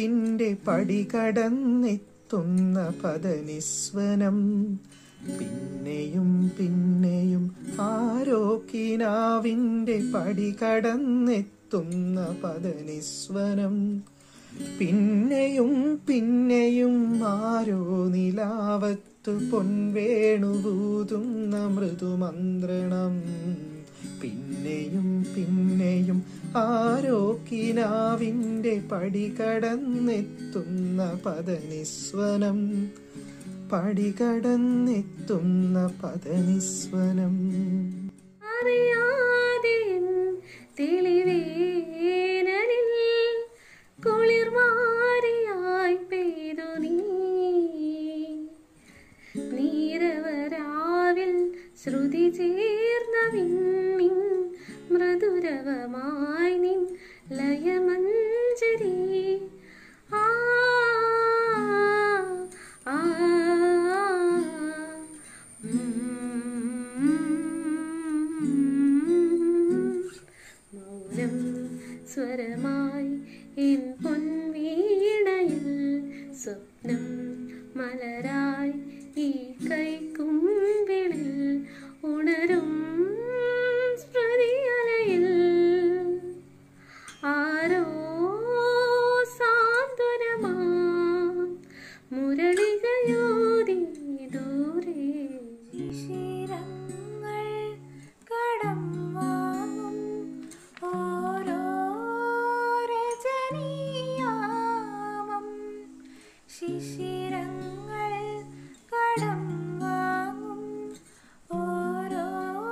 കിളികളോടുക്കിനാവിൻ്റെ പടികടന്നെത്തുന്ന പദനിസ്വനം. പിന്നെയും പിന്നെയും ആരോ കിനാവിൻ്റെ പടികടന്നെത്തുന്ന പദനിസ്വനം. പിന്നെയും പിന്നെയും ആരോ നിലാവത്തു പൊൻവേണുവൂതുന്ന മൃദുമന്ത്രണം. പിന്നെയും പിന്നെയും ആരോ കിനാവിൻ്റെ പടികടന്നെത്തുന്ന പദനിസ്വനം. പടികടന്നെത്തുന്ന പദനിസ്വനം. അറിയാതെ തെളിവേനലിൽ കുളിർമാരിയായി പെയ്തു നീരവരാവിൽ ശ്രുതി ചേർന്ന വിണ്ണിൻ മൃദുരവമായി നിൻ ലയമഞ്ജരി. ആ ആ മൗനം സ്വരമായി എൻ പൊൻവീണയിൽ സ്വപ്നം മലരായി ഈ കൈക്കുമ്പിളിൽ ഉണരും സ്മൃതിയലയിൽ. ആരോ സാന്ത്വനമാ മുരളികയോതി ദൂരെ. ശിശിരങ്ങൾ കടം വാങ്ങും ഓരോ രജനീയാമം. ശിശിരങ്ങൾ കടം വാങ്ങും ഓരോ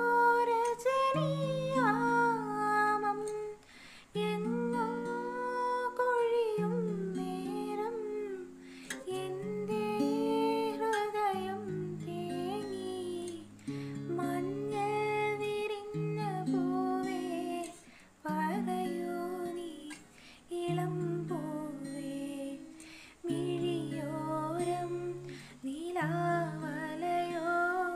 രജനീയാമം. എങ്ങോ കൊഴിയും നേരം എൻ്റെ ഹൃദയം തേങ്ങി. മഞ്ഞൾ വിരിഞ്ഞ പൂവേ പറയൂ നീ ഇളം പൂവേ. മിഴിയോരം നിലാവലയോ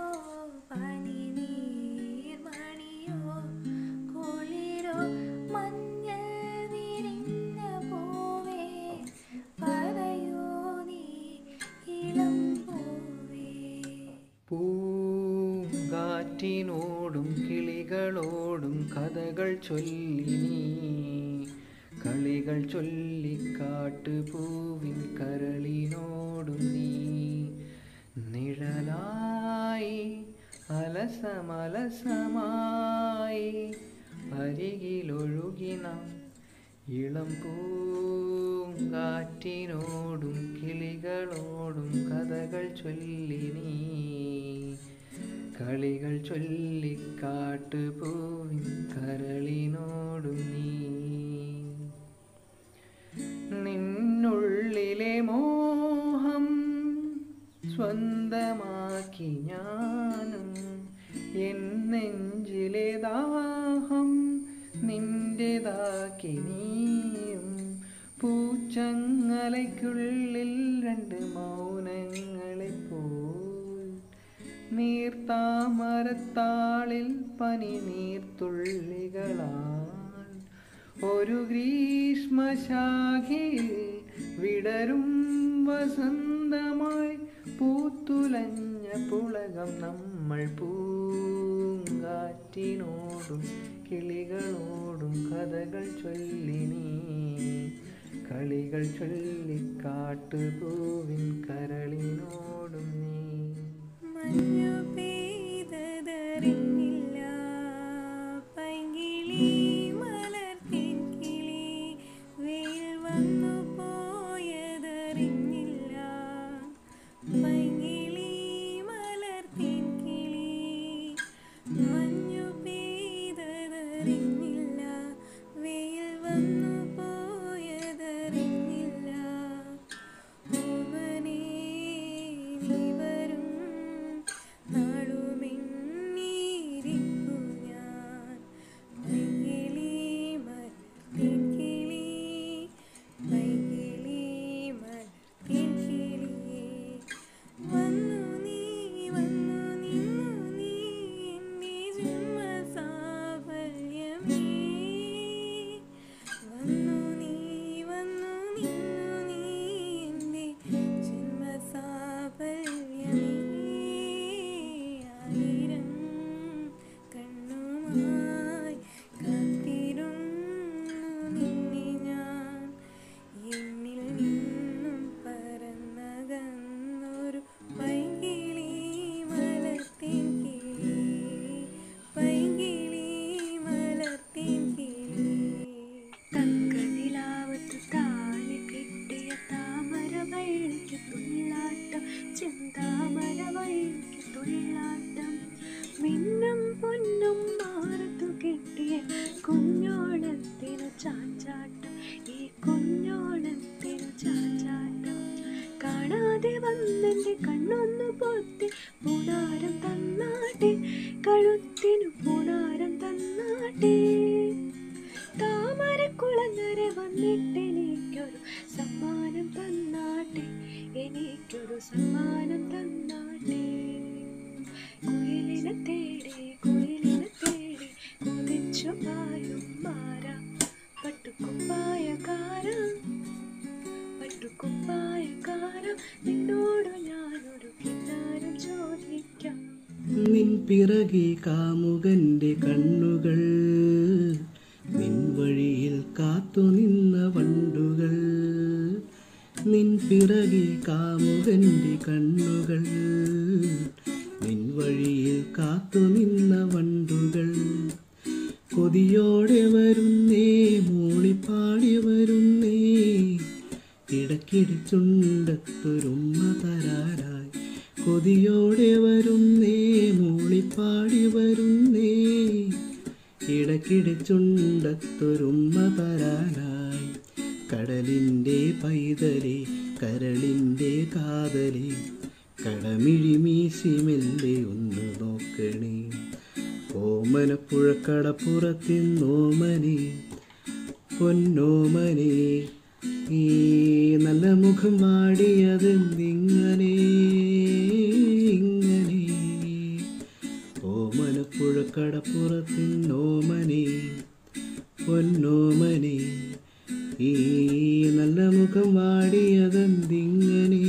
പനിനീർമണിയോ കുളിരോ. മഞ്ഞൾ വിരിഞ്ഞ പൂവേ പറയൂ നീ ഇളം പൂവേ. പൂങ്കാറ്റിനോടും കിളികളോടും കഥകൾ ചൊല്ലി നീ. കളികൾ ചൊല്ലിക്കാട്ടുപൂവിൻ കരളിനോടും നീ. നിഴലായി അലസമലസമായി അരികിലൊഴുകിന ഇളം പൂങ്കാറ്റിനോടും കിളികളോടും കഥകൾ ചൊല്ലി നീ. കളികൾ ചൊല്ലിക്കാട്ടുപൂവിൻ കരളിനോടും നീ. നിന്നുള്ളിലെ മോഹം സ്വന്തമാക്കി ഞാനും. എൻ നെഞ്ചിലെ ദാഹം നിന്റേതാക്കി നീയും. പൂച്ചങ്ങലയ്ക്കുള്ളിൽ രണ്ട് മൗനങ്ങളെപ്പോൽ നീർത്താമരത്താളിൽ പനി നീർത്തുള്ളികളാൽ ഒരു ഗ്രീഷ്മശാഖയിൽ വിടരും വസന്തമായി പൂത്തുലഞ്ഞ പുളകം നമ്മൾ. പൂങ്കാറ്റിനോടും കിളികളോടും കഥകൾ ചൊല്ലി നീ. കളികൾ ചൊല്ലിക്കാട്ടുപൂവിൻ കരളിനോടും നീ. മഞ്ഞു പെയ്തതറിഞ്ഞില്ല പൈങ്കിളി മലർത്തിൻ കിളി. വെയിൽ വന്നു പോയതറിഞ്ഞില്ല പൈങ്കിളി മലർത്തിൻ കിളി. മഞ്ഞു പെയ്തതറിഞ്ഞില്ല വെയിൽ വന്നു പോയതറിഞ്ഞില്ല. ഓമനേ നീ വരും നാളുമെണ്ണീരിക്കു ഞാൻ. പൈങ്കിളി മലർത്തിൻ കിളി പൈങ്കിളി മലർത്തിൻ വന്നെൻ്റെ കണ്ണൊന്നു പൊത്തി പൂണാരം തന്നാട്ടെ, കഴുത്തിനു പൂണാരം തന്നാട്ടെ. താമരക്കുളങ്ങര വന്നിട്ട് എനിക്കൊരു സമ്മാനം തന്നാട്ടെ, എനിക്കൊരു സമ്മാനം തന്നാട്ടെ. കുയിലിനെ തേടി കുതിച്ചു പായും മാര, പട്ടുകുപ്പായക്കാര നിന്നോട് ഞാനൊരു കിന്നാരം ചോദിക്കാം. നിൻ പിറകെ കാമുകന്റെ കണ്ണുകൾ, നിൻ വഴിയിൽ കാത്തുനിന്ന വണ്ടുകൾ. നിൻ പിറകെ കാമുകന്റെ കണ്ണുകൾ, നിൻ വഴിയിൽ കാത്തുനിന്ന വണ്ടുകൾ. കൊതിയോടെ വരുന്നേ, മൂളിപ്പാടി വരുന്നേ, ഇടയ്ക്കിടെ ചുണ്ടത്തൊരുമ്മ തരാനായി. കൊതിയോടെ വരുന്നേ, മൂളിപ്പാടി വരുന്നേ, ഇടയ്ക്കിടെ ചുണ്ടത്തൊരുമ്മ തരാനായി. കടലിൻ്റെ പൈതലേ, കരളിൻ്റെ കാതലേ, കടമിഴി മീശി മെല്ലെ ഒന്ന് നോക്കണേ. ഓമനപ്പുഴക്കടപ്പുറത്തിന്നോമനെ, പൊന്നോമനെ, ഈ നല്ല മുഖം വാടിയതെന്തിങ്ങനെ ഇങ്ങനെ. ഓമനപ്പുഴക്കടപ്പുറത്തിന്നോമനെ, പൊന്നോമനെ, ഈ നല്ല മുഖം വാടിയതെന്തിങ്ങനെ.